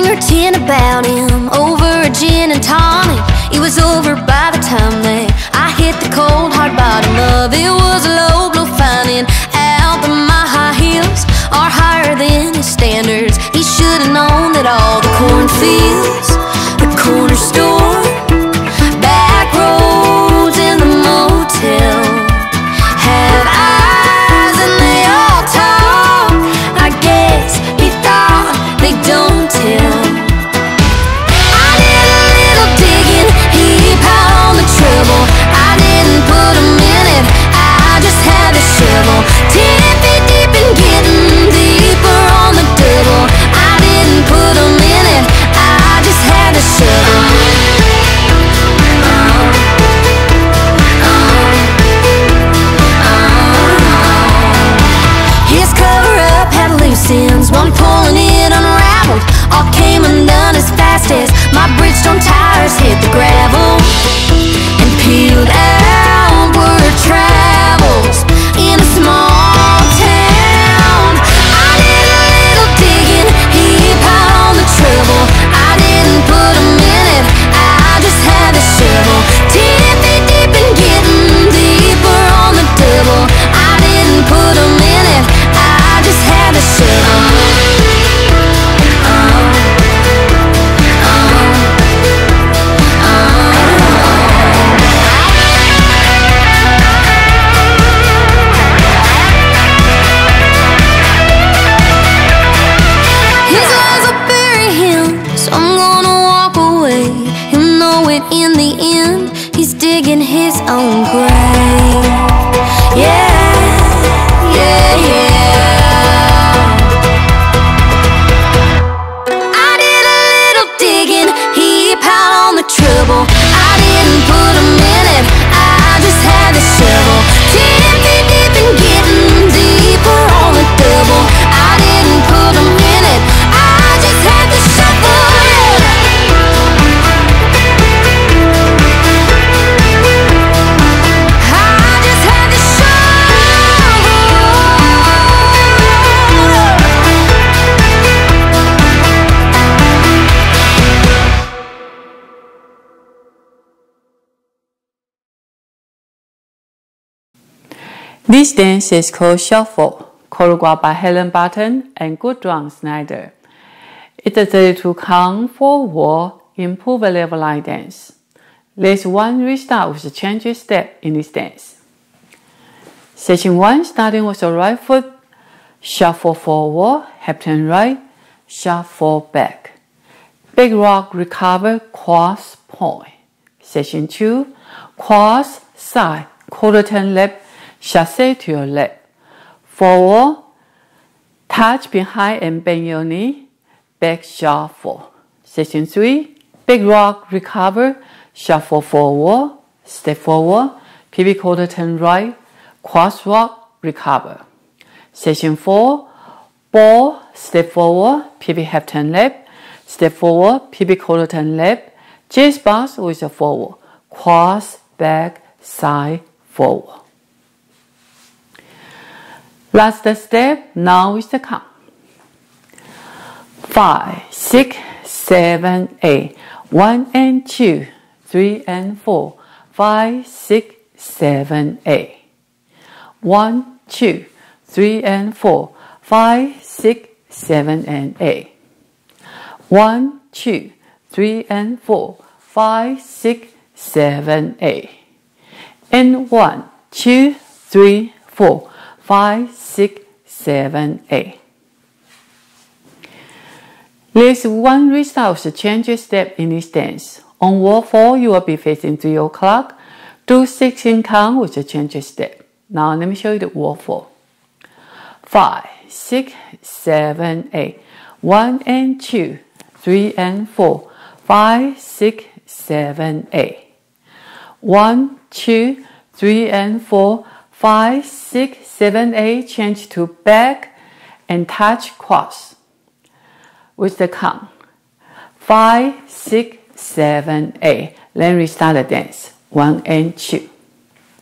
flirting about him over a gin and tonic. It was over by the time that I hit the cold hard bottom of it. Was a low blow finding out that my high heels are higher than his standards. He should have known that all the cornfields, the corner store, back roads and the motel have eyes and they all talk. I guess he thought they don't tell. I did a little digging, he piled on the treble. I didn't put him in it, I just had the shovel. 10 feet deep and getting deeper on the double. I didn't put him in it, I just had the shovel. His cover-up had loose ends, one pulling it unraveled. All came undone as fast as my Bridgestone tires hit the gravel and peeled outward travels in a small town. I did a little digging, he piled on the treble. I didn't put him in it, I just had the shovel. 10 feet deep and getting deeper on the double. I didn't put him in it, I just had the shovel. His lies will bury him, so I'm gonna walk away. He'll know it in the end, he's digging his own grave. Yeah, yeah, yeah. I did a little digging, he piled on the trouble. I didn't put him in it, I just had the shovel. 10 feet deep and getting deeper on the double. I didn't put him in it, I just had the shovel. I just had the This dance is called Shuffle, choreographed by Helen Barton and Gudrun Snyder. It is a to count forward, improve a level line dance. Let's restart with the change step in this dance. Section 1, starting with the right foot, shuffle forward, half turn right, shuffle back. Big rock, recover, cross, point. Section 2, cross, side, quarter turn left, chassé to your left. Forward, touch behind and bend your knee, back shuffle. Section 3, big rock, recover, shuffle forward, step forward, pivot quarter turn right, cross rock, recover. Section 4, ball, step forward, pivot half turn left, step forward, pivot quarter turn left, jazz box with a forward, cross, back, side, forward. Last step, now is the count. 5, 6, 7, 8. 1 and 2, 3 and 4. 5, 6, 7, 8. 1, 2, 3 and 4. 5, 6, 7 and 8. 1, 2, 3 and 4. 5, 6, 7, 8. And 1, 2, 3, 4. 5, 6, 7, 8. There's one restart of the change step in this dance. On wall 4, you will be facing 3 o'clock. Do 16 count with the change step. Now let me show you the wall 4. 5, 6, 7, 8. 1 and 2, 3 and 4. 5, 6, 7, 8. 1, 2, 3 and 4. 5, 6, 7, 8, change to back and touch cross with the count. 5, 6, 7, 8. Then restart the dance. 1 and 2.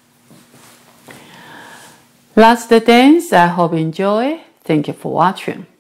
That's the dance. I hope you enjoy. Thank you for watching.